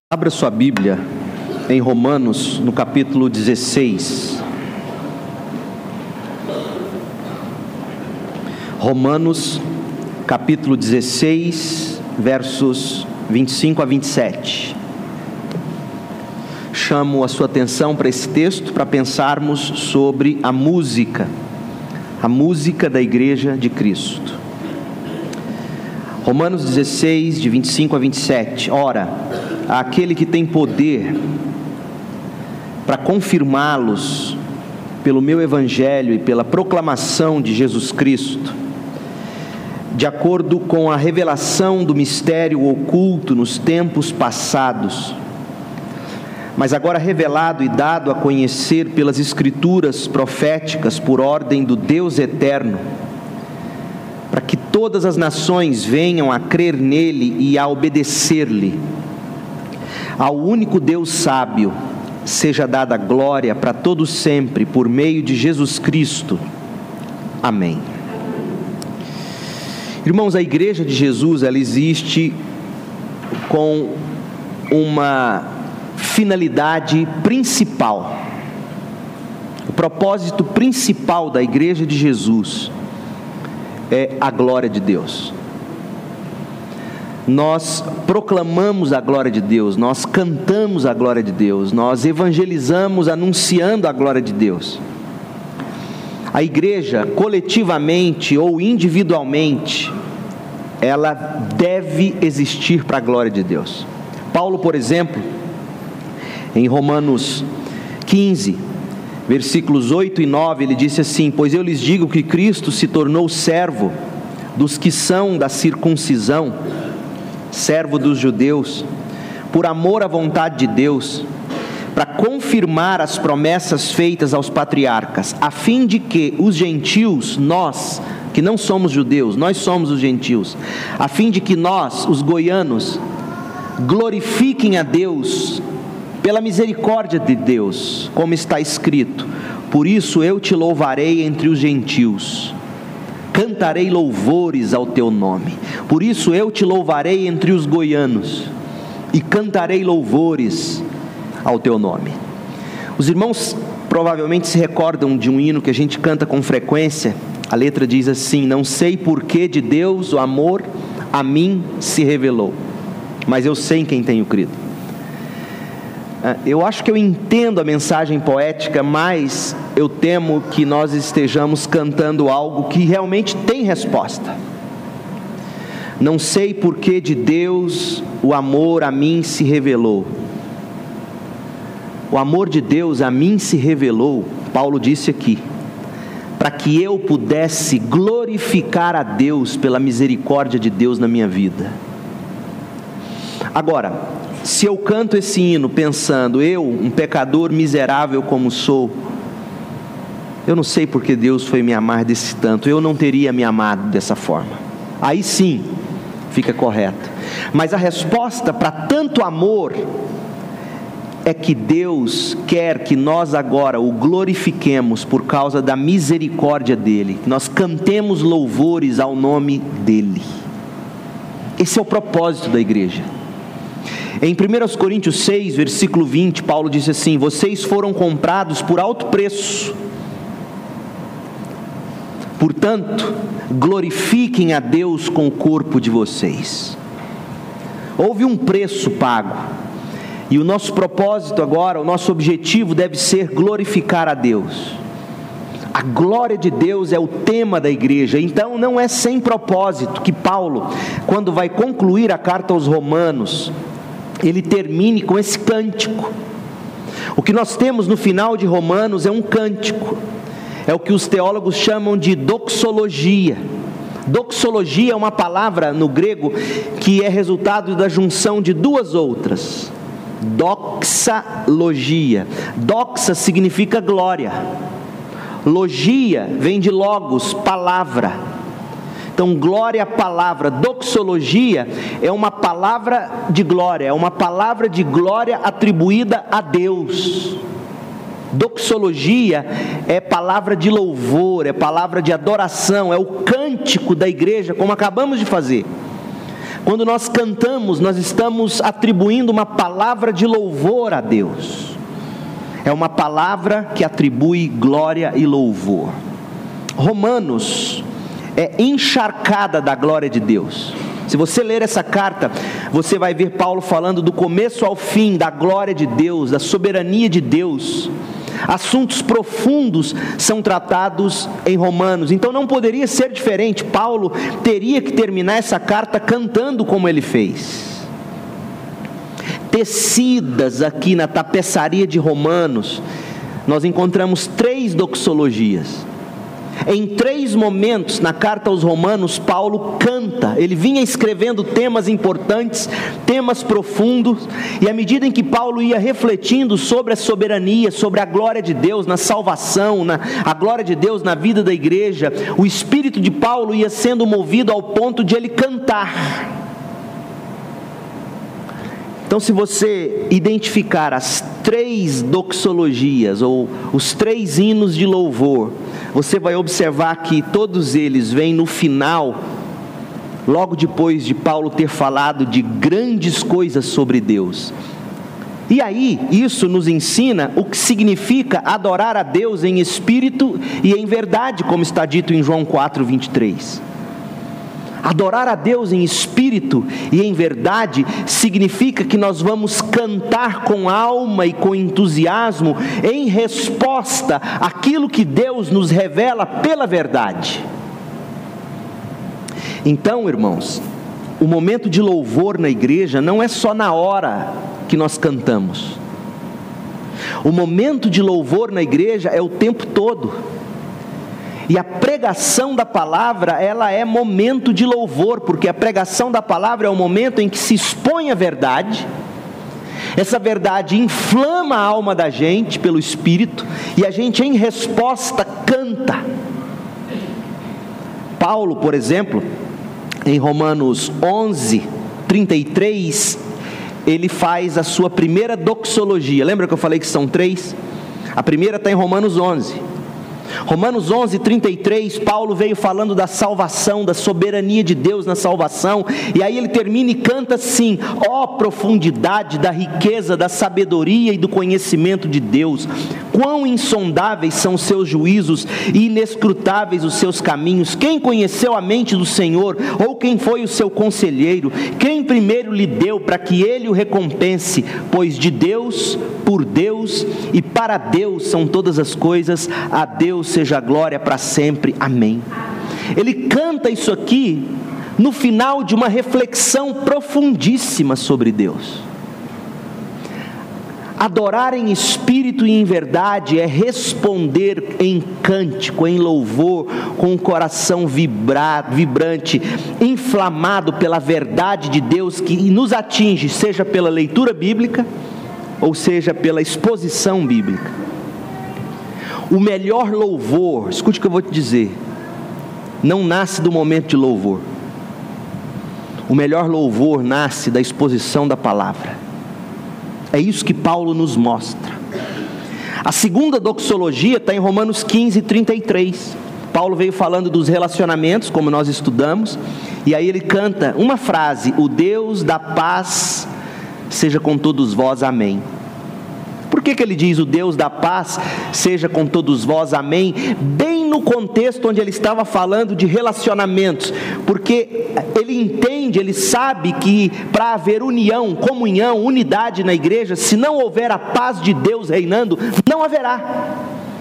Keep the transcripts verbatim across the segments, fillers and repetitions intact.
Abra sua Bíblia em Romanos, no capítulo dezesseis. Romanos, capítulo dezesseis, versos vinte e cinco a vinte e sete. Chamo a sua atenção para esse texto para pensarmos sobre a música, a música da Igreja de Cristo. Romanos dezesseis, de vinte e cinco a vinte e sete. Ora, aquele que tem poder para confirmá-los pelo meu evangelho e pela proclamação de Jesus Cristo, de acordo com a revelação do mistério oculto nos tempos passados, mas agora revelado e dado a conhecer pelas escrituras proféticas por ordem do Deus eterno, para que todas as nações venham a crer nele e a obedecer-lhe. Ao único Deus sábio, seja dada glória para todos sempre, por meio de Jesus Cristo. Amém. Irmãos, a Igreja de Jesus, ela existe com uma finalidade principal. O propósito principal da Igreja de Jesus é a glória de Deus. Nós proclamamos a glória de Deus, nós cantamos a glória de Deus, nós evangelizamos anunciando a glória de Deus. A igreja, coletivamente ou individualmente, ela deve existir para a glória de Deus. Paulo, por exemplo, em Romanos quinze, versículos oito e nove, ele disse assim: pois eu lhes digo que Cristo se tornou servo dos que são da circuncisão, servo dos judeus, por amor à vontade de Deus, para confirmar as promessas feitas aos patriarcas, a fim de que os gentios, nós, que não somos judeus, nós somos os gentios, a fim de que nós, os goianos, glorifiquem a Deus, pela misericórdia de Deus, como está escrito: por isso eu te louvarei entre os gentios, cantarei louvores ao teu nome. Por isso eu te louvarei entre os goianos, e cantarei louvores ao teu nome. Os irmãos provavelmente se recordam de um hino que a gente canta com frequência. A letra diz assim: não sei por que de Deus o amor a mim se revelou, mas eu sei em quem tenho crido. Eu acho que eu entendo a mensagem poética, mas eu temo que nós estejamos cantando algo que realmente tem resposta. Não sei por que de Deus o amor a mim se revelou. O amor de Deus a mim se revelou, Paulo disse aqui, para que eu pudesse glorificar a Deus pela misericórdia de Deus na minha vida. Agora, se eu canto esse hino pensando, eu, um pecador miserável como sou, eu não sei porque Deus foi me amar desse tanto, eu não teria me amado dessa forma. Aí sim, fica correto. Mas a resposta para tanto amor é que Deus quer que nós agora o glorifiquemos por causa da misericórdia dEle, que nós cantemos louvores ao nome dEle. Esse é o propósito da igreja. Em primeira Coríntios seis, versículo vinte, Paulo disse assim: vocês foram comprados por alto preço, portanto, glorifiquem a Deus com o corpo de vocês. Houve um preço pago, e o nosso propósito agora, o nosso objetivo deve ser glorificar a Deus. A glória de Deus é o tema da igreja. Então não é sem propósito que Paulo, quando vai concluir a carta aos Romanos, ele termine com esse cântico. O que nós temos no final de Romanos é um cântico, é o que os teólogos chamam de doxologia. Doxologia é uma palavra no grego que é resultado da junção de duas outras: doxalogia. Doxa significa glória, logia vem de logos, palavra. Então, glória à palavra, doxologia é uma palavra de glória, é uma palavra de glória atribuída a Deus. Doxologia é palavra de louvor, é palavra de adoração, é o cântico da igreja, como acabamos de fazer. Quando nós cantamos, nós estamos atribuindo uma palavra de louvor a Deus. É uma palavra que atribui glória e louvor. Romanos é encharcada da glória de Deus. Se você ler essa carta, você vai ver Paulo falando do começo ao fim da glória de Deus, da soberania de Deus. Assuntos profundos são tratados em Romanos, então não poderia ser diferente. Paulo teria que terminar essa carta cantando como ele fez. Tecidas aqui na tapeçaria de Romanos, nós encontramos três doxologias. Em três momentos na carta aos Romanos, Paulo canta. Ele vinha escrevendo temas importantes, temas profundos, e à medida em que Paulo ia refletindo sobre a soberania, sobre a glória de Deus na salvação, na, a glória de Deus na vida da igreja, o espírito de Paulo ia sendo movido ao ponto de ele cantar. Então, se você identificar as três doxologias, ou os três hinos de louvor, você vai observar que todos eles vêm no final, logo depois de Paulo ter falado de grandes coisas sobre Deus. E aí, isso nos ensina o que significa adorar a Deus em espírito e em verdade, como está dito em João quatro, vinte e três. Adorar a Deus em espírito e em verdade significa que nós vamos cantar com alma e com entusiasmo em resposta àquilo que Deus nos revela pela verdade. Então, irmãos, o momento de louvor na igreja não é só na hora que nós cantamos. O momento de louvor na igreja é o tempo todo. E a pregação da palavra, ela é momento de louvor, porque a pregação da palavra é o momento em que se expõe a verdade. Essa verdade inflama a alma da gente pelo Espírito, e a gente em resposta canta. Paulo, por exemplo, em Romanos onze, trinta e três, ele faz a sua primeira doxologia. Lembra que eu falei que são três? A primeira está em Romanos onze. Romanos onze, trinta e três, Paulo veio falando da salvação, da soberania de Deus na salvação, e aí ele termina e canta assim: ó profundidade da riqueza, da sabedoria e do conhecimento de Deus, quão insondáveis são os seus juízos e inescrutáveis os seus caminhos. Quem conheceu a mente do Senhor, ou quem foi o seu conselheiro? Quem primeiro lhe deu para que ele o recompense? Pois de Deus, por Deus e para Deus são todas as coisas, a Deus seja a glória para sempre, amém. Ele canta isso aqui no final de uma reflexão profundíssima sobre Deus. Adorar em espírito e em verdade é responder em cântico, em louvor, com o coração vibrado, vibrante, inflamado pela verdade de Deus que nos atinge, seja pela leitura bíblica, ou seja pela exposição bíblica. O melhor louvor, escute o que eu vou te dizer, não nasce do momento de louvor. O melhor louvor nasce da exposição da palavra. É isso que Paulo nos mostra. A segunda doxologia está em Romanos quinze, trinta e três. Paulo veio falando dos relacionamentos, como nós estudamos, e aí ele canta uma frase: o Deus da paz seja com todos vós, amém. Por que que ele diz o Deus da paz seja com todos vós, amém? Bem no contexto onde ele estava falando de relacionamentos, porque ele entende, ele sabe que para haver união, comunhão, unidade na igreja, se não houver a paz de Deus reinando, não haverá.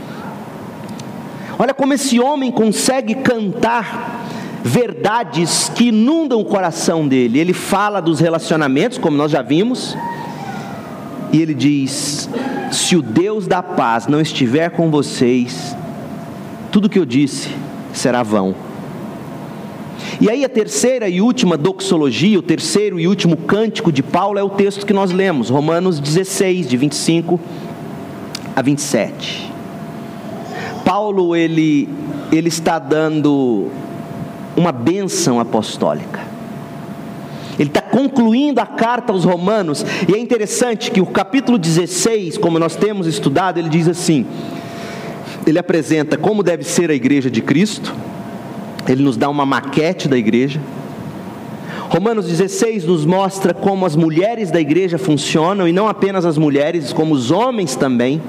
Olha como esse homem consegue cantar verdades que inundam o coração dele. Ele fala dos relacionamentos, como nós já vimos, e ele diz: se o Deus da paz não estiver com vocês, tudo que eu disse será vão. E aí a terceira e última doxologia, o terceiro e último cântico de Paulo é o texto que nós lemos, Romanos dezesseis, de vinte e cinco a vinte e sete. Paulo, ele, ele está dando uma bênção apostólica. Ele está concluindo a carta aos Romanos, e é interessante que o capítulo dezesseis, como nós temos estudado, ele diz assim, ele apresenta como deve ser a igreja de Cristo, ele nos dá uma maquete da igreja. Romanos dezesseis nos mostra como as mulheres da igreja funcionam, e não apenas as mulheres, como os homens também.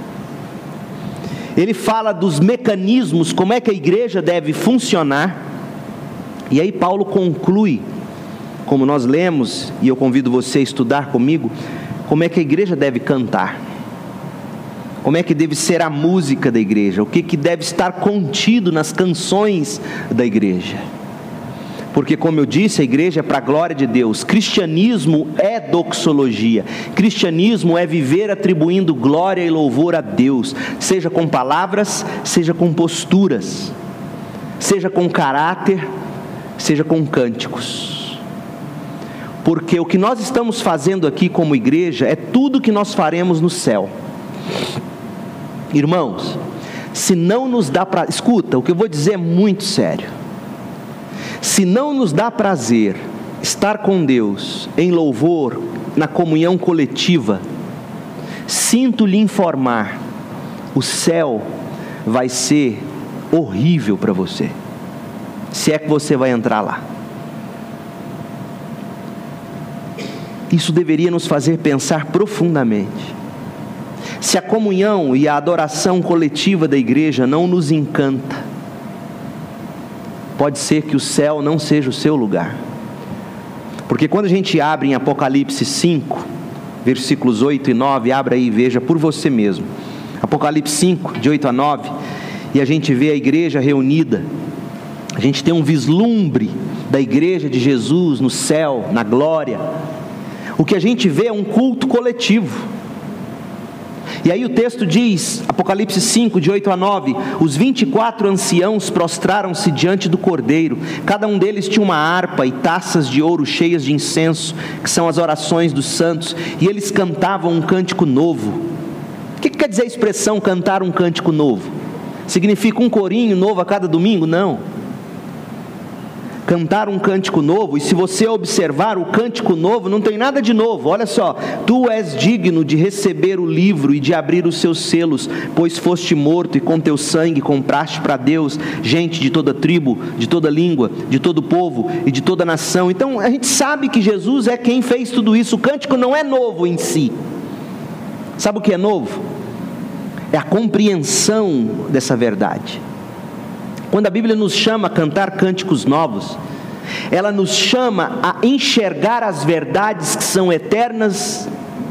Ele fala dos mecanismos, como é que a igreja deve funcionar. E aí Paulo conclui, como nós lemos, e eu convido você a estudar comigo, como é que a igreja deve cantar, como é que deve ser a música da igreja, o que, que deve estar contido nas canções da igreja. Porque, como eu disse, a igreja é para a glória de Deus. Cristianismo é doxologia. Cristianismo é viver atribuindo glória e louvor a Deus, seja com palavras, seja com posturas, seja com caráter, seja com cânticos. Porque o que nós estamos fazendo aqui como igreja é tudo que nós faremos no céu. Irmãos, se não nos dá pra... escuta, o que eu vou dizer é muito sério. Se não nos dá prazer estar com Deus em louvor, na comunhão coletiva, sinto lhe informar, o céu vai ser horrível para você, se é que você vai entrar lá. Isso deveria nos fazer pensar profundamente. Se a comunhão e a adoração coletiva da igreja não nos encanta, pode ser que o céu não seja o seu lugar. Porque quando a gente abre em Apocalipse cinco, versículos oito e nove, abra aí e veja por você mesmo. Apocalipse cinco, de oito a nove, e a gente vê a igreja reunida. A gente tem um vislumbre da igreja de Jesus no céu, na glória. O que a gente vê é um culto coletivo. E aí o texto diz, Apocalipse cinco, de oito a nove, os vinte e quatro anciãos prostraram-se diante do Cordeiro, cada um deles tinha uma harpa e taças de ouro cheias de incenso, que são as orações dos santos, e eles cantavam um cântico novo. O que quer dizer a expressão cantar um cântico novo? Significa um corinho novo a cada domingo? Não. Cantar um cântico novo, e se você observar o cântico novo, não tem nada de novo. Olha só, tu és digno de receber o livro e de abrir os seus selos, pois foste morto e com teu sangue compraste para Deus gente de toda tribo, de toda língua, de todo povo e de toda nação. Então a gente sabe que Jesus é quem fez tudo isso. O cântico não é novo em si. Sabe o que é novo? É a compreensão dessa verdade. Quando a Bíblia nos chama a cantar cânticos novos, ela nos chama a enxergar as verdades que são eternas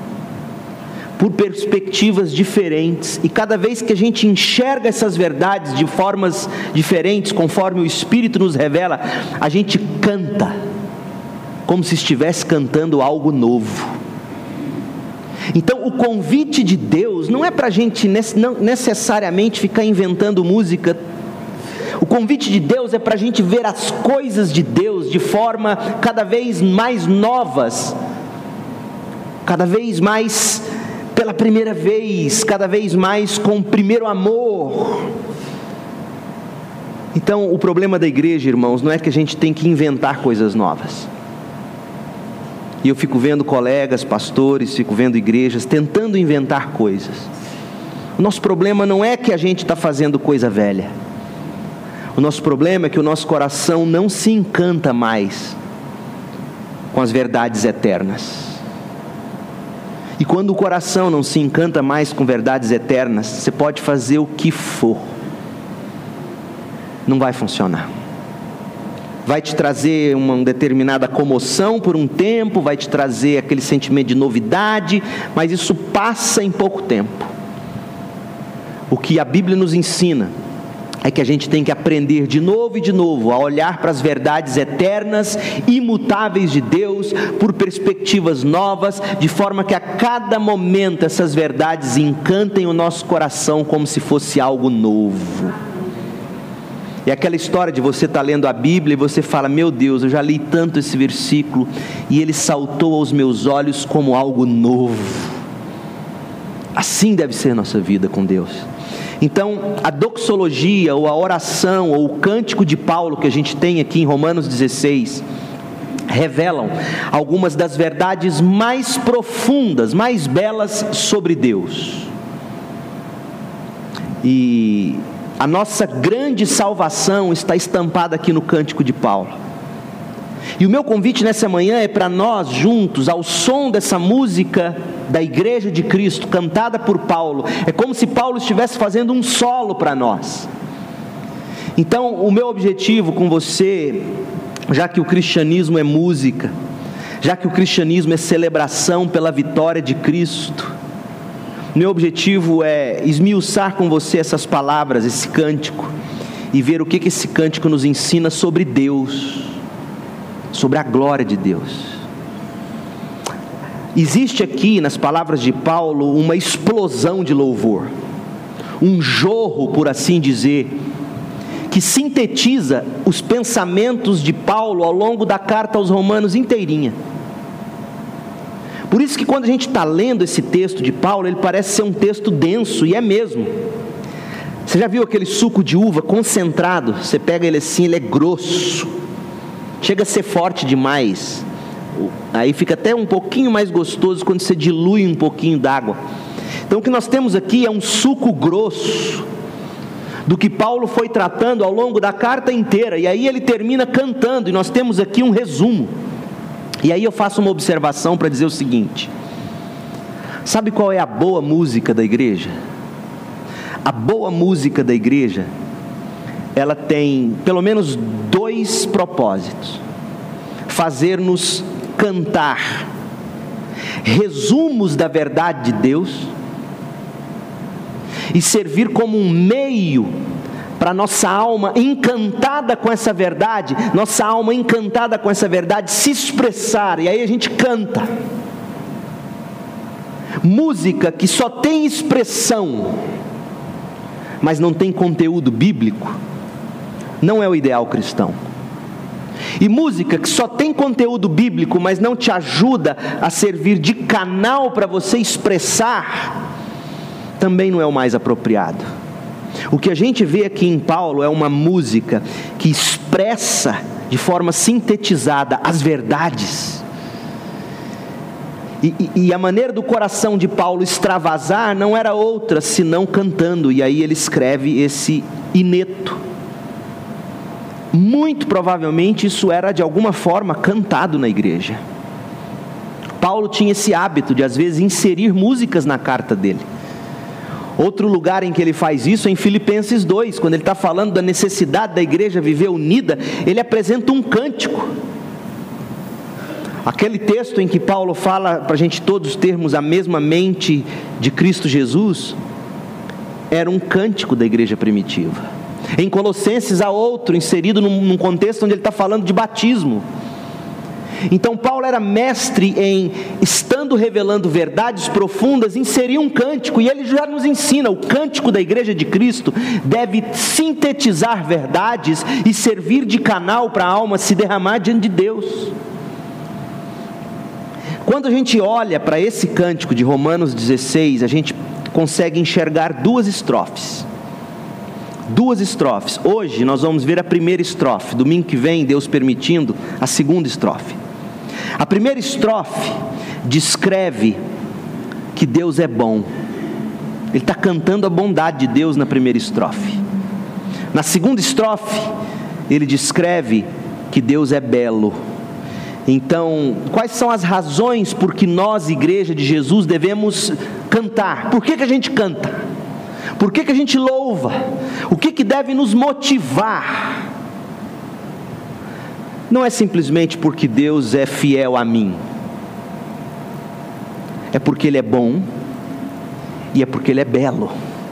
por perspectivas diferentes. E cada vez que a gente enxerga essas verdades de formas diferentes, conforme o Espírito nos revela, a gente canta como se estivesse cantando algo novo. Então o convite de Deus não é para a gente não necessariamente ficar inventando música. O convite de Deus é para a gente ver as coisas de Deus de forma cada vez mais novas, cada vez mais pela primeira vez, cada vez mais com o primeiro amor. Então o problema da igreja, irmãos, não é que a gente tem que inventar coisas novas. E eu fico vendo colegas, pastores, fico vendo igrejas tentando inventar coisas. O nosso problema não é que a gente está fazendo coisa velha. O nosso problema é que o nosso coração não se encanta mais com as verdades eternas. E quando o coração não se encanta mais com verdades eternas, você pode fazer o que for, não vai funcionar. Vai te trazer uma determinada comoção por um tempo, vai te trazer aquele sentimento de novidade, mas isso passa em pouco tempo. O que a Bíblia nos ensina é que a gente tem que aprender de novo e de novo a olhar para as verdades eternas, imutáveis de Deus, por perspectivas novas, de forma que a cada momento essas verdades encantem o nosso coração como se fosse algo novo. E aquela história de você estar lendo a Bíblia e você fala, meu Deus, eu já li tanto esse versículo e ele saltou aos meus olhos como algo novo. Assim deve ser a nossa vida com Deus. Então, a doxologia, ou a oração, ou o cântico de Paulo que a gente tem aqui em Romanos dezesseis, revelam algumas das verdades mais profundas, mais belas sobre Deus. E a nossa grande salvação está estampada aqui no cântico de Paulo. E o meu convite nessa manhã é para nós juntos, ao som dessa música da Igreja de Cristo, cantada por Paulo. É como se Paulo estivesse fazendo um solo para nós. Então, o meu objetivo com você, já que o cristianismo é música, já que o cristianismo é celebração pela vitória de Cristo, meu objetivo é esmiuçar com você essas palavras, esse cântico, e ver o que esse cântico nos ensina sobre Deus, sobre a glória de Deus. Existe aqui nas palavras de Paulo uma explosão de louvor, um jorro, por assim dizer, que sintetiza os pensamentos de Paulo ao longo da carta aos Romanos inteirinha. Por isso que quando a gente está lendo esse texto de Paulo, ele parece ser um texto denso, e é mesmo. Você já viu aquele suco de uva concentrado? Você pega ele assim, ele é grosso, chega a ser forte demais, aí fica até um pouquinho mais gostoso quando você dilui um pouquinho d'água. Então o que nós temos aqui é um suco grosso do que Paulo foi tratando ao longo da carta inteira, e aí ele termina cantando, e nós temos aqui um resumo. E aí eu faço uma observação para dizer o seguinte: sabe qual é a boa música da igreja? A boa música da igreja, ela tem pelo menos dois propósitos: fazer-nos cantar resumos da verdade de Deus, e servir como um meio para nossa alma encantada com essa verdade, nossa alma encantada com essa verdade se expressar, e aí a gente canta. Música que só tem expressão, mas não tem conteúdo bíblico, não é o ideal cristão. E música que só tem conteúdo bíblico, mas não te ajuda a servir de canal para você expressar, também não é o mais apropriado. O que a gente vê aqui em Paulo é uma música que expressa de forma sintetizada as verdades. E, e, e a maneira do coração de Paulo extravasar não era outra senão cantando, e aí ele escreve esse ineto. Muito provavelmente isso era de alguma forma cantado na igreja. Paulo tinha esse hábito de às vezes inserir músicas na carta dele. Outro lugar em que ele faz isso é em Filipenses dois, quando ele está falando da necessidade da igreja viver unida, ele apresenta um cântico. Aquele texto em que Paulo fala para a gente todos termos a mesma mente de Cristo Jesus, era um cântico da igreja primitiva. Em Colossenses há outro inserido num, num contexto onde ele está falando de batismo. Então Paulo era mestre em, estando revelando verdades profundas, inserir um cântico, e ele já nos ensina: o cântico da igreja de Cristo deve sintetizar verdades e servir de canal para a alma se derramar diante de Deus. Quando a gente olha para esse cântico de Romanos dezesseis, a gente consegue enxergar duas estrofes. Duas estrofes. Hoje nós vamos ver a primeira estrofe. Domingo que vem, Deus permitindo, a segunda estrofe. A primeira estrofe descreve que Deus é bom. Ele está cantando a bondade de Deus na primeira estrofe. Na segunda estrofe, ele descreve que Deus é belo. Então, quais são as razões por que nós, igreja de Jesus, devemos cantar? Por que que a gente canta? Por que que a gente louva? O que que deve nos motivar? Não é simplesmente porque Deus é fiel a mim. É porque Ele é bom e é porque Ele é belo.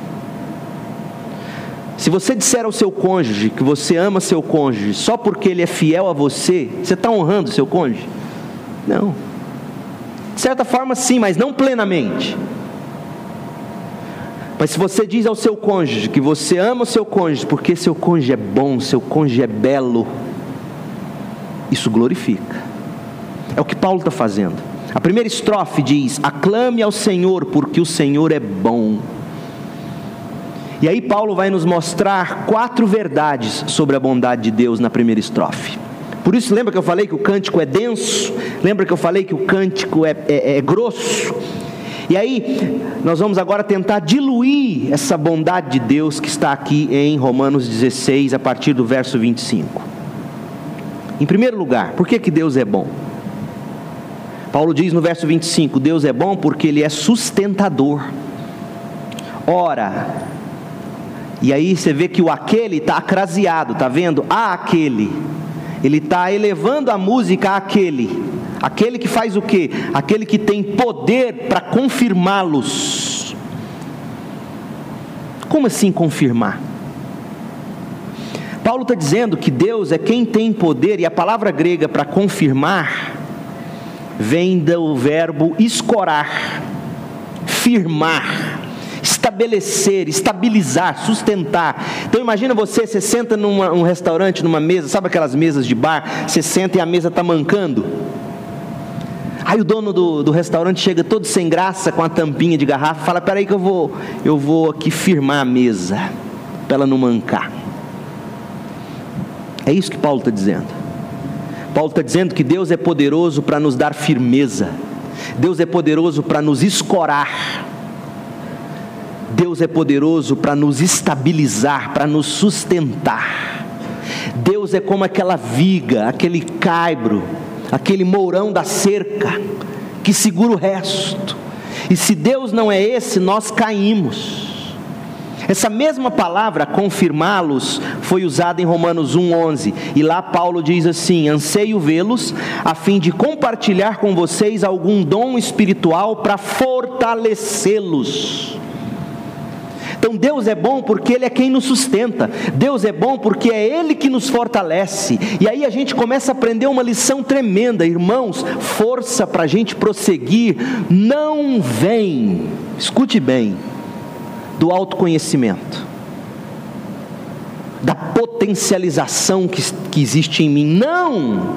Se você disser ao seu cônjuge que você ama seu cônjuge só porque ele é fiel a você, você está honrando seu cônjuge? Não. De certa forma sim, mas não plenamente. Mas se você diz ao seu cônjuge que você ama o seu cônjuge porque seu cônjuge é bom, seu cônjuge é belo, isso glorifica. É o que Paulo está fazendo. A primeira estrofe diz: aclame ao Senhor porque o Senhor é bom. E aí Paulo vai nos mostrar quatro verdades sobre a bondade de Deus na primeira estrofe. Por isso, lembra que eu falei que o cântico é denso? Lembra que eu falei que o cântico é, é, é grosso? E aí, nós vamos agora tentar diluir essa bondade de Deus que está aqui em Romanos dezesseis, a partir do verso vinte e cinco. Em primeiro lugar, por que que Deus é bom? Paulo diz no verso vinte e cinco, Deus é bom porque Ele é sustentador. Ora, e aí você vê que o aquele está acraseado, está vendo? A aquele, ele está elevando a música àquele, aquele que faz o quê? Aquele que tem poder para confirmá-los. Como assim confirmar? Paulo está dizendo que Deus é quem tem poder, e a palavra grega para confirmar vem do verbo escorar, firmar, estabelecer, estabilizar, sustentar. Então imagina você, você senta num um restaurante, numa mesa, sabe aquelas mesas de bar, você senta e a mesa está mancando. Aí o dono do, do restaurante chega todo sem graça, com a tampinha de garrafa, fala, peraí que eu vou, eu vou aqui firmar a mesa, para ela não mancar. É isso que Paulo está dizendo. Paulo está dizendo que Deus é poderoso para nos dar firmeza, Deus é poderoso para nos escorar, Deus é poderoso para nos estabilizar, para nos sustentar. Deus é como aquela viga, aquele caibro, aquele mourão da cerca, que segura o resto, e se Deus não é esse, nós caímos. Essa mesma palavra, confirmá-los, foi usada em Romanos um, onze, e lá Paulo diz assim, anseio vê-los, a fim de compartilhar com vocês algum dom espiritual para fortalecê-los. Então Deus é bom porque Ele é quem nos sustenta, Deus é bom porque é Ele que nos fortalece, e aí a gente começa a aprender uma lição tremenda, irmãos, força para a gente prosseguir, não vem, escute bem, do autoconhecimento, da potencialização que, que existe em mim, não,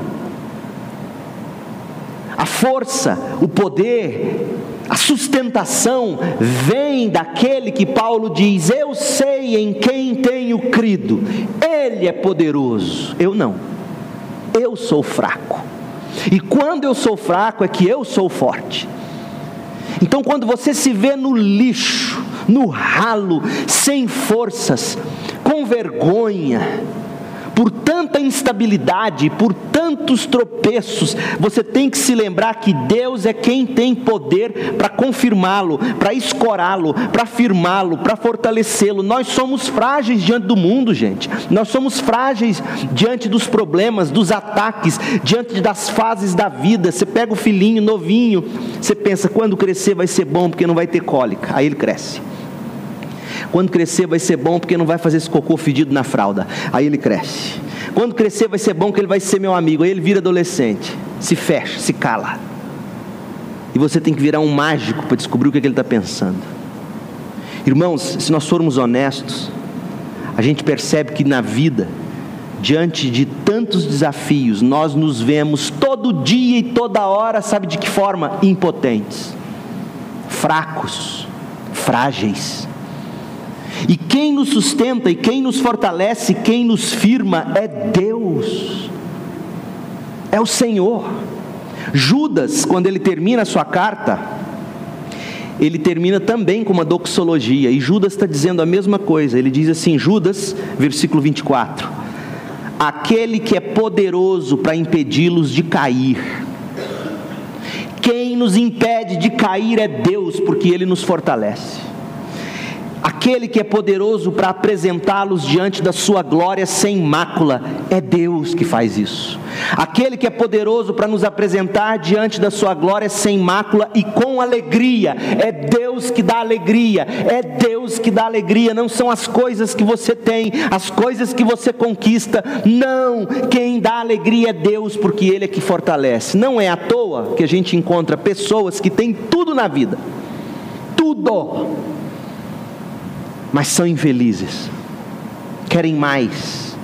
a força, o poder, a sustentação vem daquele que Paulo diz, eu sei em quem tenho crido, Ele é poderoso, eu não, eu sou fraco, e quando eu sou fraco é que eu sou forte. Então quando você se vê no lixo, no ralo, sem forças, com vergonha, por tanta instabilidade, por tantos tropeços, você tem que se lembrar que Deus é quem tem poder para confirmá-lo, para escorá-lo, para firmá-lo, para fortalecê-lo. Nós somos frágeis diante do mundo, gente, nós somos frágeis diante dos problemas, dos ataques, diante das fases da vida. Você pega o filhinho novinho, você pensa, quando crescer vai ser bom porque não vai ter cólica, aí ele cresce. Quando crescer vai ser bom porque não vai fazer esse cocô fedido na fralda, aí ele cresce. Quando crescer vai ser bom porque ele vai ser meu amigo, aí ele vira adolescente, se fecha, se cala, e você tem que virar um mágico para descobrir o que, é que ele está pensando. Irmãos, se nós formos honestos, a gente percebe que na vida, diante de tantos desafios, nós nos vemos todo dia e toda hora, sabe de que forma? Impotentes, fracos, frágeis. E quem nos sustenta, e quem nos fortalece, quem nos firma é Deus, é o Senhor. Judas, quando ele termina a sua carta, ele termina também com uma doxologia, e Judas está dizendo a mesma coisa. Ele diz assim, Judas, versículo vinte e quatro, aquele que é poderoso para impedi-los de cair. Quem nos impede de cair é Deus, porque Ele nos fortalece. Aquele que é poderoso para apresentá-los diante da sua glória sem mácula, é Deus que faz isso. Aquele que é poderoso para nos apresentar diante da sua glória sem mácula e com alegria, é Deus que dá alegria, é Deus que dá alegria. Não são as coisas que você tem, as coisas que você conquista, não, quem dá alegria é Deus, porque Ele é que fortalece. Não é à toa que a gente encontra pessoas que têm tudo na vida, tudo, mas são infelizes, querem mais.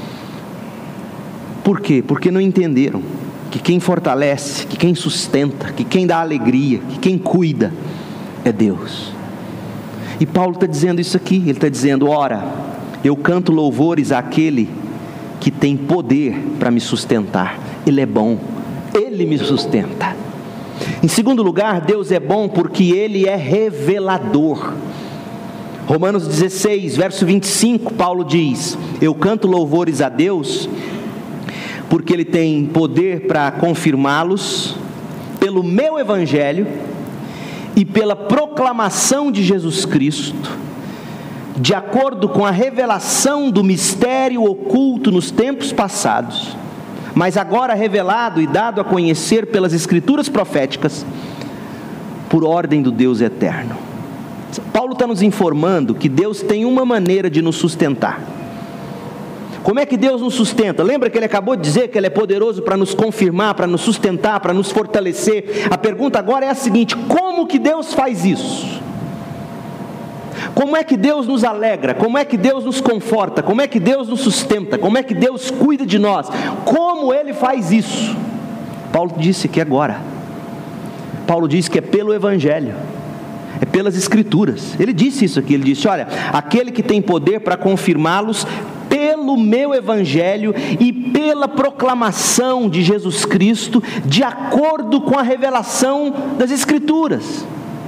Por quê? Porque não entenderam que quem fortalece, que quem sustenta, que quem dá alegria, que quem cuida é Deus. E Paulo está dizendo isso aqui, ele está dizendo, ora, eu canto louvores àquele que tem poder para me sustentar. Ele é bom, Ele me sustenta. Em segundo lugar, Deus é bom porque Ele é revelador. Romanos dezesseis, verso vinte e cinco, Paulo diz, eu canto louvores a Deus, porque Ele tem poder para confirmá-los pelo meu evangelho e pela proclamação de Jesus Cristo, de acordo com a revelação do mistério oculto nos tempos passados, mas agora revelado e dado a conhecer pelas escrituras proféticas, por ordem do Deus eterno. Paulo está nos informando que Deus tem uma maneira de nos sustentar. Como é que Deus nos sustenta? Lembra que Ele acabou de dizer que Ele é poderoso para nos confirmar, para nos sustentar, para nos fortalecer? A pergunta agora é a seguinte: como que Deus faz isso? Como é que Deus nos alegra? Como é que Deus nos conforta? Como é que Deus nos sustenta? Como é que Deus cuida de nós? Como Ele faz isso? Paulo disse que agora. Paulo disse que é pelo Evangelho, é pelas Escrituras. Ele disse isso aqui, ele disse: olha, aquele que tem poder para confirmá-los pelo meu Evangelho e pela proclamação de Jesus Cristo, de acordo com a revelação das Escrituras.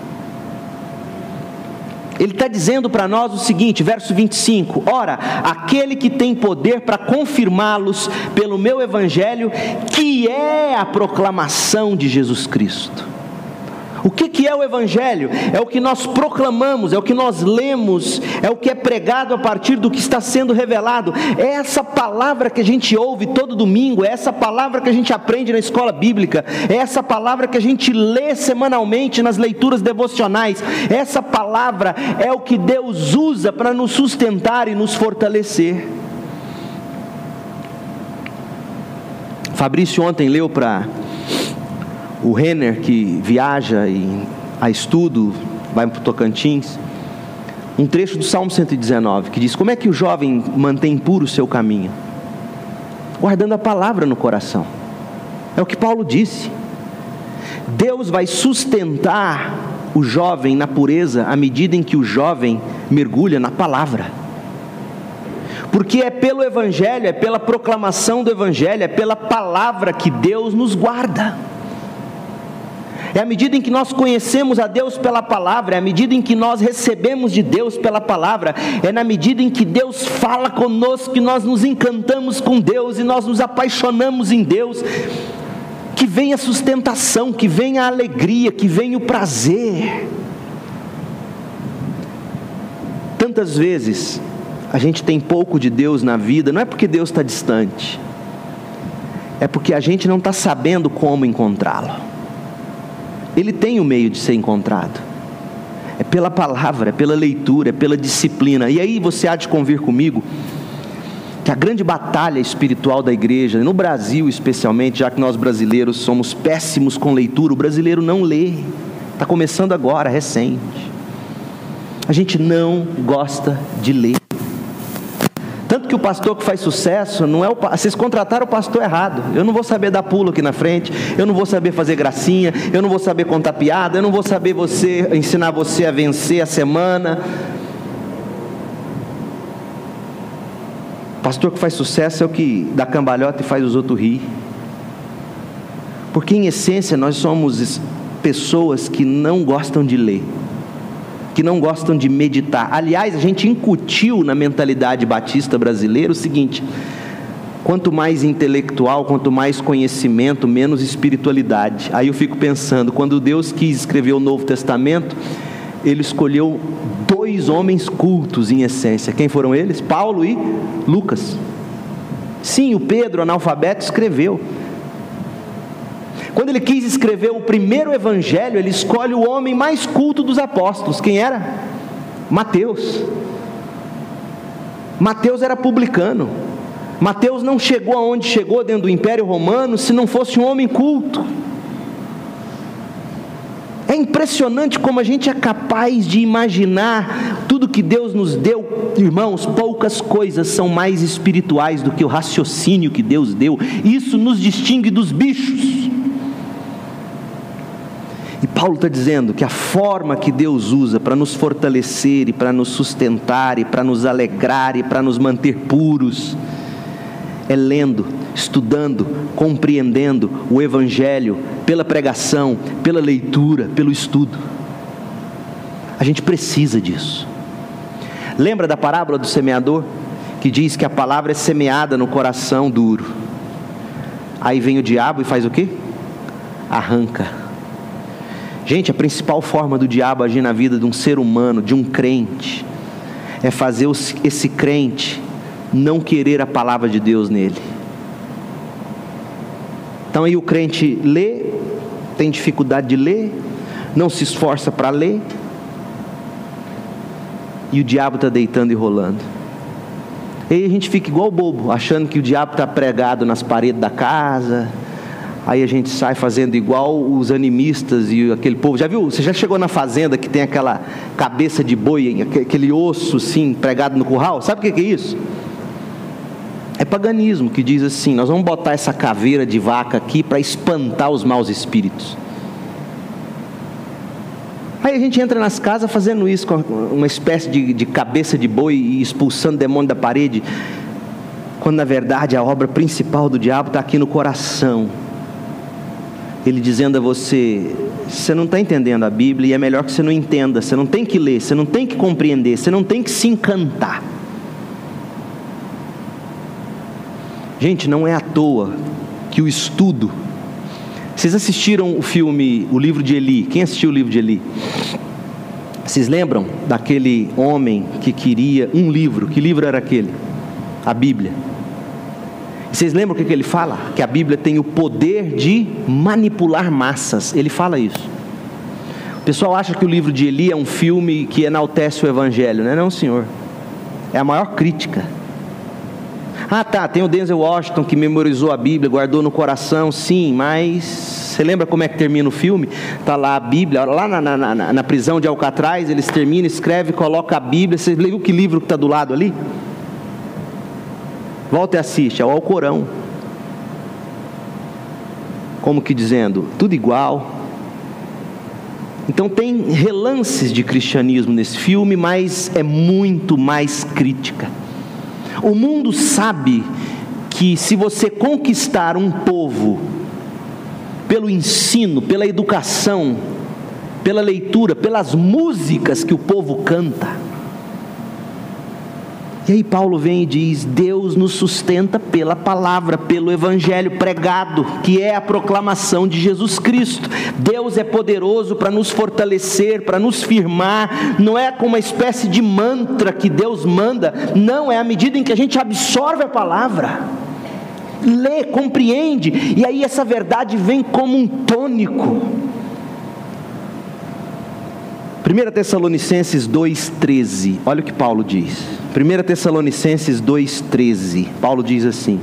Ele está dizendo para nós o seguinte, verso vinte e cinco: ora, aquele que tem poder para confirmá-los pelo meu Evangelho, que é a proclamação de Jesus Cristo. O que que é o Evangelho? É o que nós proclamamos, é o que nós lemos, é o que é pregado a partir do que está sendo revelado. É essa palavra que a gente ouve todo domingo, é essa palavra que a gente aprende na escola bíblica, é essa palavra que a gente lê semanalmente nas leituras devocionais. Essa palavra é o que Deus usa para nos sustentar e nos fortalecer. Fabrício ontem leu para o Renner, que viaja e, a estudo, vai para o Tocantins, um trecho do Salmo cento e dezenove, que diz: como é que o jovem mantém puro o seu caminho? Guardando a palavra no coração. É o que Paulo disse. Deus vai sustentar o jovem na pureza à medida em que o jovem mergulha na palavra. Porque é pelo Evangelho, é pela proclamação do Evangelho, é pela palavra que Deus nos guarda. É à medida em que nós conhecemos a Deus pela palavra, é à medida em que nós recebemos de Deus pela palavra, é na medida em que Deus fala conosco, que nós nos encantamos com Deus e nós nos apaixonamos em Deus, que vem a sustentação, que vem a alegria, que vem o prazer. Tantas vezes a gente tem pouco de Deus na vida, não é porque Deus está distante, é porque a gente não está sabendo como encontrá-lo. Ele tem o meio de ser encontrado, é pela palavra, é pela leitura, é pela disciplina. E aí você há de convir comigo que a grande batalha espiritual da igreja, no Brasil especialmente, já que nós brasileiros somos péssimos com leitura, o brasileiro não lê, está começando agora, recente. A gente não gosta de ler. Tanto que o pastor que faz sucesso, não é o, vocês contrataram o pastor errado. Eu não vou saber dar pulo aqui na frente, eu não vou saber fazer gracinha, eu não vou saber contar piada, eu não vou saber você, ensinar você a vencer a semana. O pastor que faz sucesso é o que dá cambalhota e faz os outros rir. Porque em essência nós somos pessoas que não gostam de ler, que não gostam de meditar. Aliás, a gente incutiu na mentalidade batista brasileira o seguinte: quanto mais intelectual, quanto mais conhecimento, menos espiritualidade. Aí eu fico pensando, quando Deus quis escrever o Novo Testamento, Ele escolheu dois homens cultos em essência. Quem foram eles? Paulo e Lucas. Sim, o Pedro, analfabeto, escreveu. Quando ele quis escrever o primeiro evangelho, ele escolhe o homem mais culto dos apóstolos. Quem era? Mateus. Mateus era publicano. Mateus não chegou aonde chegou dentro do Império Romano se não fosse um homem culto. É impressionante como a gente é capaz de imaginar tudo que Deus nos deu. Irmãos, poucas coisas são mais espirituais do que o raciocínio que Deus deu. Isso nos distingue dos bichos. E Paulo está dizendo que a forma que Deus usa para nos fortalecer e para nos sustentar e para nos alegrar e para nos manter puros é lendo, estudando, compreendendo o Evangelho pela pregação, pela leitura, pelo estudo. A gente precisa disso. Lembra da parábola do semeador, que diz que a palavra é semeada no coração duro, Aí vem o diabo e faz o quê? Arranca. Gente, a principal forma do diabo agir na vida de um ser humano, de um crente, é fazer esse crente não querer a palavra de Deus nele. Então aí o crente lê, tem dificuldade de ler, não se esforça para ler, e o diabo está deitando e rolando. E aí a gente fica igual bobo, achando que o diabo está pregado nas paredes da casa. Aí a gente sai fazendo igual os animistas e aquele povo. Já viu? Você já chegou na fazenda que tem aquela cabeça de boi, aquele osso assim, pregado no curral? Sabe o que é isso? É paganismo, que diz assim: nós vamos botar essa caveira de vaca aqui para espantar os maus espíritos. Aí a gente entra nas casas fazendo isso, com uma espécie de, de cabeça de boi e expulsando demônio da parede, quando na verdade a obra principal do diabo está aqui no coração. Ele dizendo a você: você não está entendendo a Bíblia, e é melhor que você não entenda, você não tem que ler, você não tem que compreender, você não tem que se encantar. Gente, não é à toa que o estudo... Vocês assistiram o filme O Livro de Eli? Quem assistiu o Livro de Eli? Vocês lembram daquele homem que queria um livro? Que livro era aquele? A Bíblia. Vocês lembram o que, que ele fala? Que a Bíblia tem o poder de manipular massas. Ele fala isso. O pessoal acha que o Livro de Eli é um filme que enaltece o Evangelho. Não é não, senhor. É a maior crítica. Ah tá, tem o Denzel Washington que memorizou a Bíblia, guardou no coração, sim, mas você lembra como é que termina o filme? Está lá a Bíblia, lá na, na, na, na prisão de Alcatraz, eles terminam, escrevem, colocam a Bíblia. Você viu que livro que está do lado ali? Volta e assiste, é o Alcorão. Como que dizendo, tudo igual. Então tem relances de cristianismo nesse filme, mas é muito mais crítica. O mundo sabe que se você conquistar um povo pelo ensino, pela educação, pela leitura, pelas músicas que o povo canta. E aí Paulo vem e diz: Deus nos sustenta pela palavra, pelo evangelho pregado, que é a proclamação de Jesus Cristo. Deus é poderoso para nos fortalecer, para nos firmar. Não é como uma espécie de mantra que Deus manda, não, é à medida em que a gente absorve a palavra, lê, compreende, e aí essa verdade vem como um tônico. primeira Tessalonicenses dois, treze, olha o que Paulo diz. primeira Tessalonicenses dois, treze, Paulo diz assim: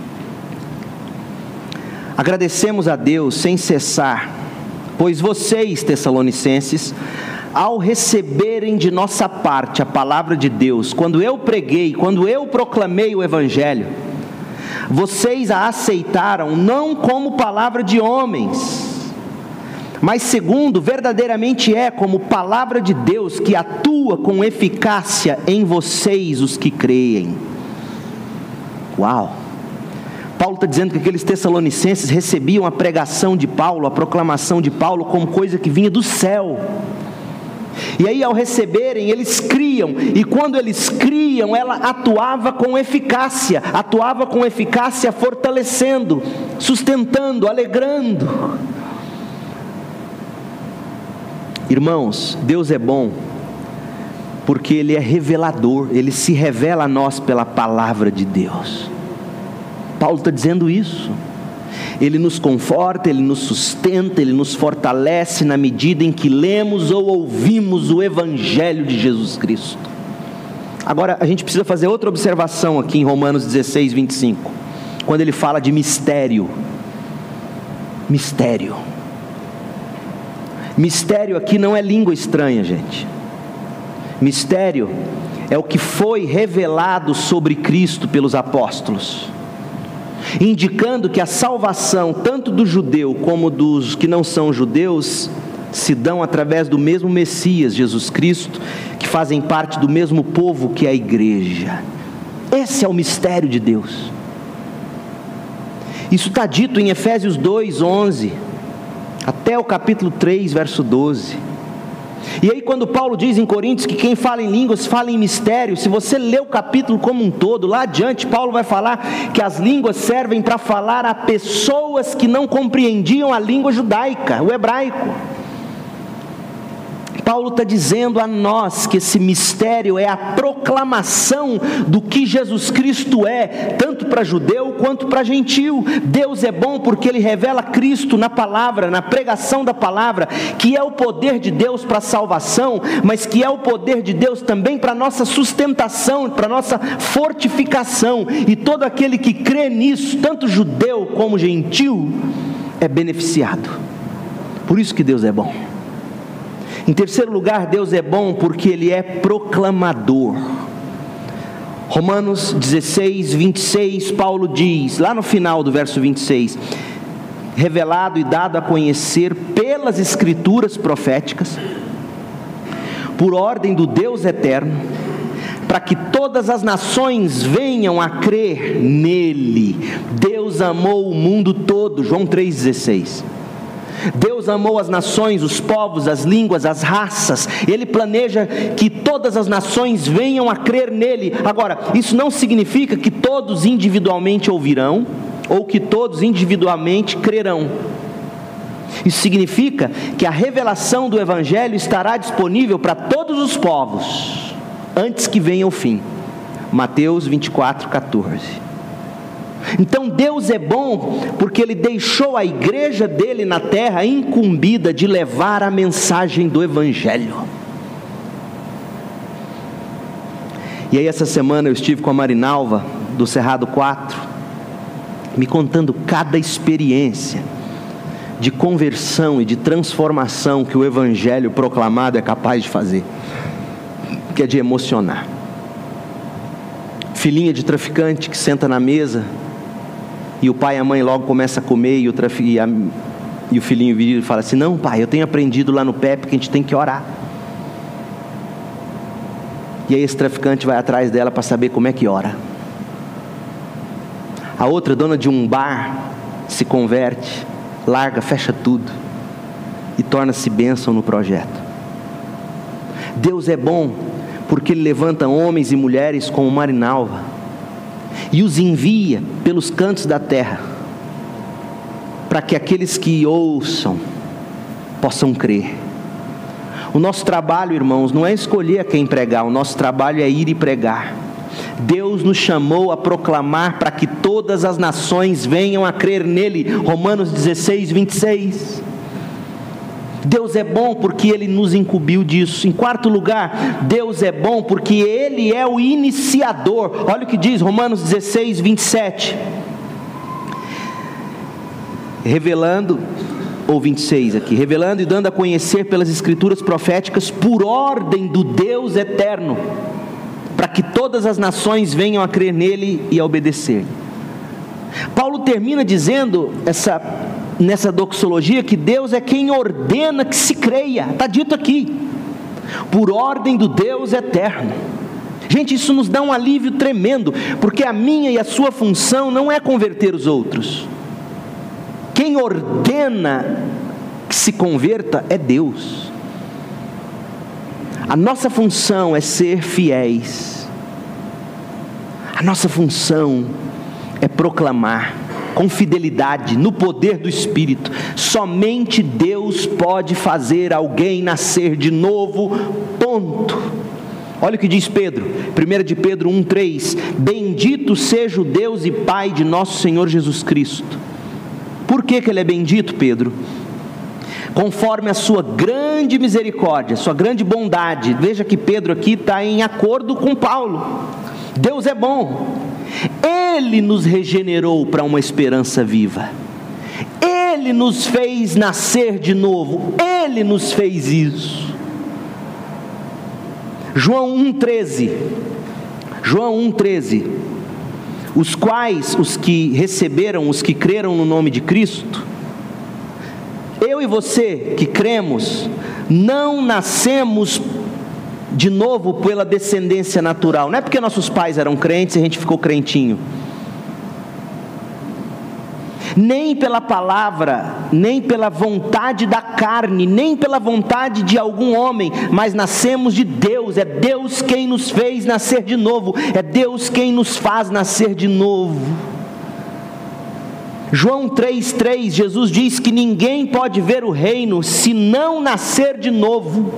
agradecemos a Deus sem cessar, pois vocês, Tessalonicenses, ao receberem de nossa parte a palavra de Deus, quando eu preguei, quando eu proclamei o Evangelho, vocês a aceitaram não como palavra de homens, mas segundo verdadeiramente é, como palavra de Deus, que atua com eficácia em vocês, os que creem. Uau! Paulo está dizendo que aqueles tessalonicenses recebiam a pregação de Paulo, a proclamação de Paulo, como coisa que vinha do céu. E aí, ao receberem, eles criam, e quando eles criam, ela atuava com eficácia, atuava com eficácia fortalecendo, sustentando, alegrando. Irmãos, Deus é bom, porque Ele é revelador, Ele se revela a nós pela palavra de Deus. Paulo está dizendo isso. Ele nos conforta, Ele nos sustenta, Ele nos fortalece na medida em que lemos ou ouvimos o Evangelho de Jesus Cristo. Agora, a gente precisa fazer outra observação aqui em Romanos dezesseis, vinte e cinco, quando ele fala de mistério. Mistério. Mistério aqui não é língua estranha, gente. Mistério é o que foi revelado sobre Cristo pelos apóstolos, indicando que a salvação, tanto do judeu como dos que não são judeus, se dão através do mesmo Messias, Jesus Cristo, que fazem parte do mesmo povo que é a igreja. Esse é o mistério de Deus. Isso está dito em Efésios dois, onze, até o capítulo três, verso doze. E aí quando Paulo diz em Coríntios que quem fala em línguas fala em mistério, se você ler o capítulo como um todo, lá adiante Paulo vai falar que as línguas servem para falar a pessoas que não compreendiam a língua judaica, o hebraico. Paulo está dizendo a nós que esse mistério é a proclamação do que Jesus Cristo é, tanto para judeu quanto para gentil. Deus é bom porque Ele revela Cristo na palavra, na pregação da palavra, que é o poder de Deus para a salvação, mas que é o poder de Deus também para a nossa sustentação, para a nossa fortificação, e todo aquele que crê nisso, tanto judeu como gentil, é beneficiado. Por isso que Deus é bom. Em terceiro lugar, Deus é bom porque Ele é proclamador. Romanos dezesseis, vinte e seis, Paulo diz, lá no final do verso vinte e seis, revelado e dado a conhecer pelas escrituras proféticas, por ordem do Deus eterno, para que todas as nações venham a crer nele. Deus amou o mundo todo, João três, dezesseis. Deus amou as nações, os povos, as línguas, as raças. Ele planeja que todas as nações venham a crer nele. Agora, isso não significa que todos individualmente ouvirão, ou que todos individualmente crerão. Isso significa que a revelação do Evangelho estará disponível para todos os povos, antes que venha o fim. Mateus vinte e quatro, quatorze. Então Deus é bom porque Ele deixou a igreja dele na terra incumbida de levar a mensagem do Evangelho. E aí essa semana eu estive com a Marinalva do Cerrado quatro, me contando cada experiência de conversão e de transformação que o Evangelho proclamado é capaz de fazer, que é de emocionar. Filhinha de traficante que senta na mesa, e o pai e a mãe logo começam a comer, e o, traf... e, a... e o filhinho vira e fala assim: não pai, eu tenho aprendido lá no P E P que a gente tem que orar. E aí esse traficante vai atrás dela para saber como é que ora. A outra, dona de um bar, se converte, larga, fecha tudo e torna-se bênção no projeto. Deus é bom porque Ele levanta homens e mulheres como Marinalva e os envia pelos cantos da terra, para que aqueles que ouçam possam crer. O nosso trabalho, irmãos, não é escolher a quem pregar, o nosso trabalho é ir e pregar. Deus nos chamou a proclamar para que todas as nações venham a crer nele. Romanos dezesseis, vinte e seis. Deus é bom porque Ele nos incumbiu disso. Em quarto lugar, Deus é bom porque Ele é o iniciador. Olha o que diz Romanos dezesseis, vinte e sete. Revelando, ou vinte e seis aqui, revelando e dando a conhecer pelas escrituras proféticas, por ordem do Deus eterno, para que todas as nações venham a crer nele e a obedecer. Paulo termina dizendo essa nessa doxologia que Deus é quem ordena que se creia. Está dito aqui, por ordem do Deus eterno. Gente, isso nos dá um alívio tremendo, porque a minha e a sua função não é converter os outros. Quem ordena que se converta é Deus. A nossa função é ser fiéis. A nossa função é proclamar com fidelidade, no poder do Espírito. Somente Deus pode fazer alguém nascer de novo, ponto. Olha o que diz Pedro, primeira de Pedro um, três. Bendito seja o Deus e Pai de nosso Senhor Jesus Cristo. Por que que Ele é bendito, Pedro? Conforme a sua grande misericórdia, sua grande bondade. Veja que Pedro aqui está em acordo com Paulo. Deus é bom. Ele nos regenerou para uma esperança viva. Ele nos fez nascer de novo. Ele nos fez isso. João um, treze. João um, treze. Os quais, os que receberam, os que creram no nome de Cristo, eu e você que cremos, não nascemos de novo pela descendência natural. Não é porque nossos pais eram crentes e a gente ficou crentinho. nem pela palavra, nem pela vontade da carne, nem pela vontade de algum homem, mas nascemos de Deus. É Deus quem nos fez nascer de novo, é Deus quem nos faz nascer de novo. João três, três, Jesus diz que ninguém pode ver o reino se não nascer de novo.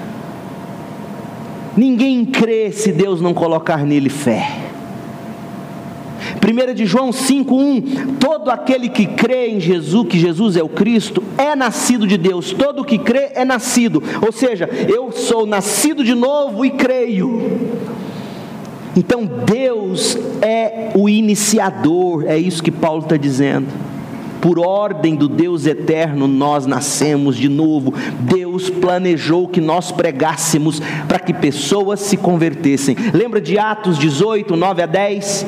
Ninguém crê se Deus não colocar nele fé. primeira de João cinco, um, todo aquele que crê em Jesus, que Jesus é o Cristo, é nascido de Deus. Todo que crê é nascido, ou seja, eu sou nascido de novo e creio. Então Deus é o iniciador, é isso que Paulo está dizendo. Por ordem do Deus eterno nós nascemos de novo. Deus planejou que nós pregássemos para que pessoas se convertessem. Lembra de Atos dezoito, nove a dez?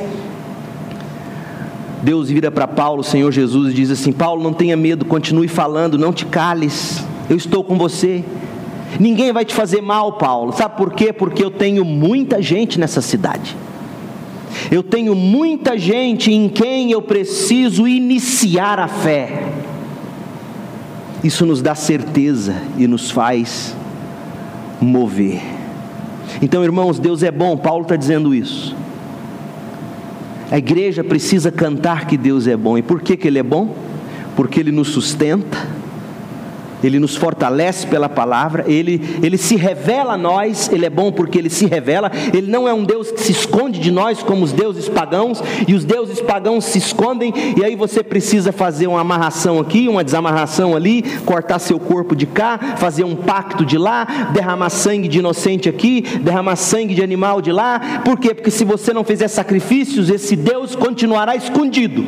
Deus vira para Paulo, o Senhor Jesus, e diz assim: Paulo, não tenha medo, continue falando, não te cales, eu estou com você. Ninguém vai te fazer mal, Paulo. Sabe por quê? Porque eu tenho muita gente nessa cidade. Eu tenho muita gente em quem eu preciso iniciar a fé. Isso nos dá certeza e nos faz mover. Então, irmãos, Deus é bom. Paulo está dizendo isso. A igreja precisa cantar que Deus é bom. E por que que Ele é bom? Porque Ele nos sustenta, Ele nos fortalece pela palavra, Ele, Ele se revela a nós. Ele é bom porque Ele se revela. Ele não é um Deus que se esconde de nós como os deuses pagãos, e os deuses pagãos se escondem, e aí você precisa fazer uma amarração aqui, uma desamarração ali, cortar seu corpo de cá, fazer um pacto de lá, derramar sangue de inocente aqui, derramar sangue de animal de lá. Por quê? Porque se você não fizer sacrifícios, esse Deus continuará escondido.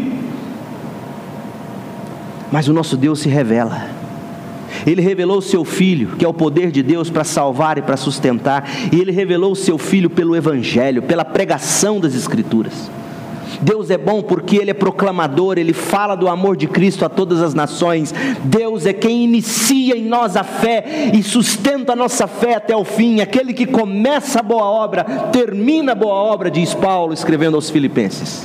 Mas o nosso Deus se revela. Ele revelou o seu Filho, que é o poder de Deus para salvar e para sustentar, e Ele revelou o seu Filho pelo Evangelho, pela pregação das Escrituras. Deus é bom porque Ele é proclamador, Ele fala do amor de Cristo a todas as nações. Deus é quem inicia em nós a fé e sustenta a nossa fé até o fim. Aquele que começa a boa obra, termina a boa obra, diz Paulo, escrevendo aos Filipenses.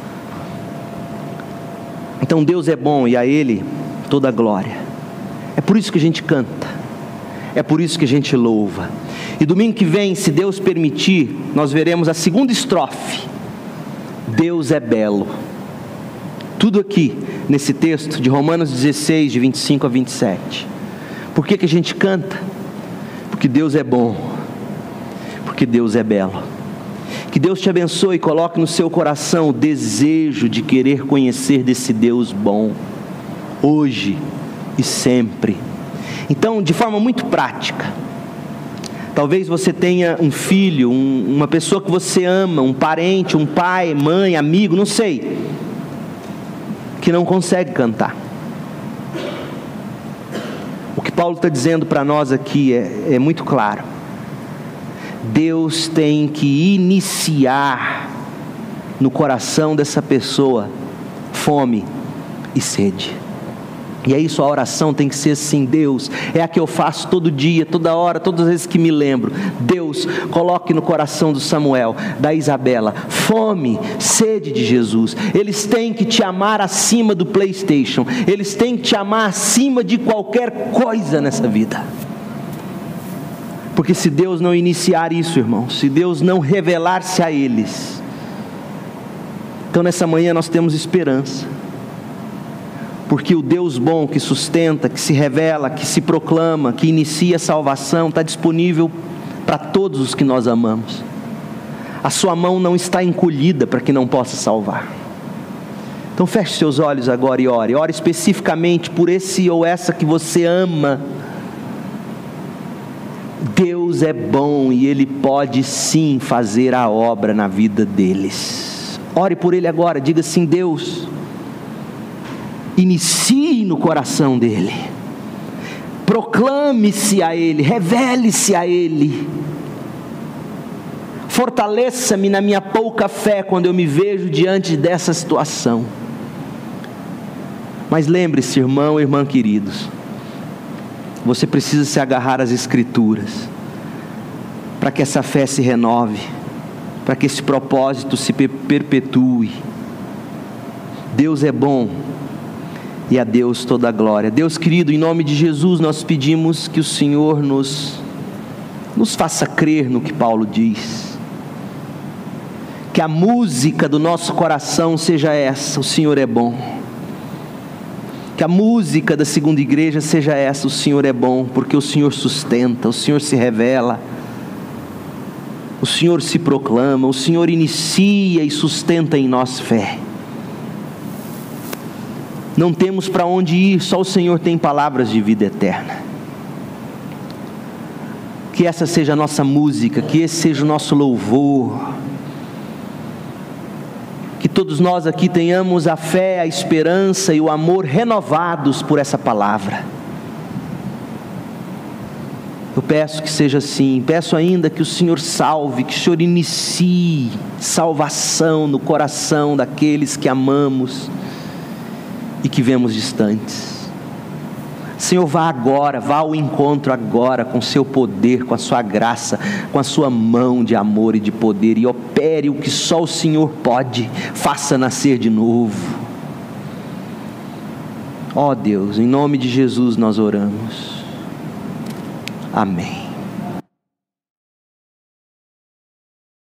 Então Deus é bom e a Ele toda a glória. É por isso que a gente canta, é por isso que a gente louva. E domingo que vem, se Deus permitir, nós veremos a segunda estrofe. Deus é belo. Tudo aqui nesse texto de Romanos dezesseis, de vinte e cinco a vinte e sete. Por que que a gente canta? Porque Deus é bom, porque Deus é belo. Que Deus te abençoe e coloque no seu coração o desejo de querer conhecer desse Deus bom, hoje e sempre. Então, de forma muito prática, talvez você tenha um filho, um, uma pessoa que você ama, um parente, um pai, mãe, amigo, não sei, que não consegue cantar. O que Paulo está dizendo para nós aqui é, é muito claro. Deus tem que iniciar no coração dessa pessoa fome e sede. E é isso, a oração tem que ser assim: Deus, é a que eu faço todo dia, toda hora, todas as vezes que me lembro. Deus, coloque no coração do Samuel, da Isabela, fome, sede de Jesus. Eles têm que te amar acima do PlayStation, eles têm que te amar acima de qualquer coisa nessa vida. Porque se Deus não iniciar isso, irmão, se Deus não revelar-se a eles, então nessa manhã nós temos esperança. Porque o Deus bom que sustenta, que se revela, que se proclama, que inicia a salvação, está disponível para todos os que nós amamos. A sua mão não está encolhida para que não possa salvar. Então feche seus olhos agora e ore. Ore especificamente por esse ou essa que você ama. Deus é bom e Ele pode sim fazer a obra na vida deles. Ore por ele agora, diga assim: Deus, inicie no coração dele, proclame-se a ele, revele-se a ele, fortaleça-me na minha pouca fé quando eu me vejo diante dessa situação. Mas lembre-se, irmão e irmã queridos, você precisa se agarrar às Escrituras, para que essa fé se renove, para que esse propósito se perpetue. Deus é bom E a Deus toda a glória. Deus querido, em nome de Jesus nós pedimos que o Senhor nos, nos faça crer no que Paulo diz. Que a música do nosso coração seja essa: o Senhor é bom. Que a música da segunda igreja seja essa: o Senhor é bom, porque o Senhor sustenta, o Senhor se revela, o Senhor se proclama, o Senhor inicia e sustenta em nós fé. Não temos para onde ir, só o Senhor tem palavras de vida eterna. Que essa seja a nossa música, que esse seja o nosso louvor. Que todos nós aqui tenhamos a fé, a esperança e o amor renovados por essa palavra. Eu peço que seja assim. Peço ainda que o Senhor salve, que o Senhor inicie salvação no coração daqueles que amamos e que vemos distantes. Senhor, vá agora, vá ao encontro agora com o seu poder, com a sua graça, com a sua mão de amor e de poder, e opere o que só o Senhor pode. Faça nascer de novo. Ó Deus, em nome de Jesus nós oramos. Amém.